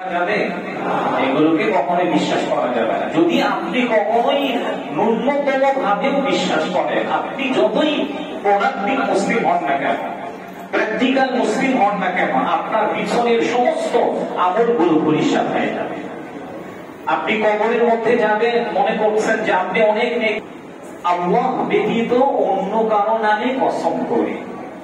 যাবে, এগুলোকে কখনোই বিশ্বাস করা যাবে না। যদি আপনি কখনোই ন্যূনতম ভাবেও বিশ্বাস করেন, আপনি যতই প্রোডাক্টিভ মুসলিম হন না কেন, প্র্যাকটিক্যাল মুসলিম হন না কেন, আপনার পিছনের সমস্ত আমলগুলো পরিষ্কার হয়ে যাবে। আপনি কবরের মধ্যে যাবেন, মনে করছেন যে আপনি অনেক নেক, আল্লাহ ব্যতীত অন্য কারো নামে কসম করি,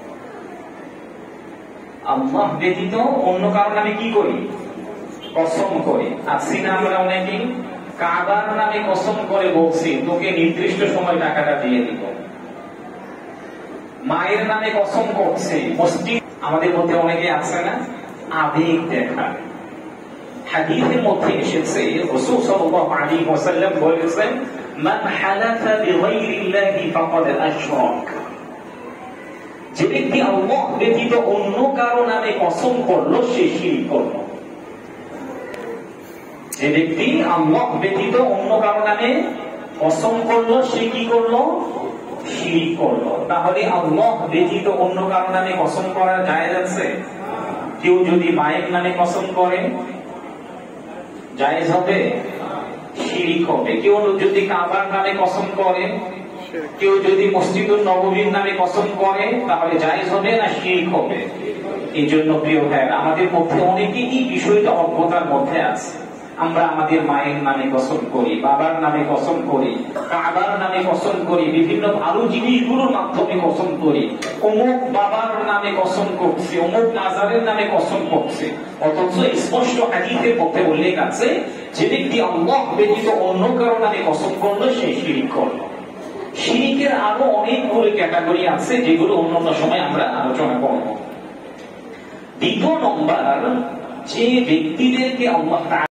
আল্লাহ ব্যতীত অন্য কারো নামে কি করি? কসম করি। আসছি না আমরা অনেকেই কাবার নামে কসম করে বলছি তোকে নির্দিষ্ট সময় টাকাটা দিয়ে দিব, মায়ের নামে কসম করছি, মসজিদ। আমাদের মধ্যে অনেকে আছে না আবেগ দেখা। হাদিসের মধ্যে এসেছে রাসূল সাল্লাল্লাহু আলাইহি ওয়াসাল্লাম বলেছেন, মান হালাফা বিগাইরিল্লাহি ফাকাদ আশরাক। যে ব্যক্তি আল্লাহ ব্যতীত অন্য কারো নামে কসম করলো সে শিরক করলো। যে ব্যক্তি আল্লাহ ব্যতীত অন্য কারো নামে কসম করলো সে কি করলো? শিরক করলো। তাহলে আল্লাহ ব্যতীত অন্য কারো নামে কসম করা জায়েজ আছে? কেউ যদি মায়ের নামে কসম করে জায়েজ হবে? শিরক হবে। কেউ যদি কাবার নামে কসম করে, কেউ যদি মসজিদুন নববীর নামে কসম করে, তাহলে জায়েজ হবে না শিরক হবে? এই জন্য প্রিয় ভাইয়েরা, আমাদের মধ্যে অনেকেই এই বিষয়টা অজ্ঞতার মধ্যে আছে। আমরা আমাদের মায়ের নামে কসম করি, বাবার নামে কসম করি, কাবার নামে কসম করি, বিভিন্ন ভালো জিনিসগুলোর মাধ্যমে কসম করি, অমুক বাবার নামে কসম করছি, অমুক মাজারের নামে কসম করছি। অথচ স্পষ্ট হাদিসের মধ্যে উল্লেখ আছে যে ব্যক্তি আল্লাহ ব্যতীত অন্য কারো নামে কসম করলো সে শিরক করলো। শিরকের আরো অনেকগুলো ক্যাটাগরি আছে যেগুলো অন্যান্য সময় আমরা আলোচনা করব। দ্বিতীয় নম্বর, যে ব্যক্তিদেরকে আল্লাহ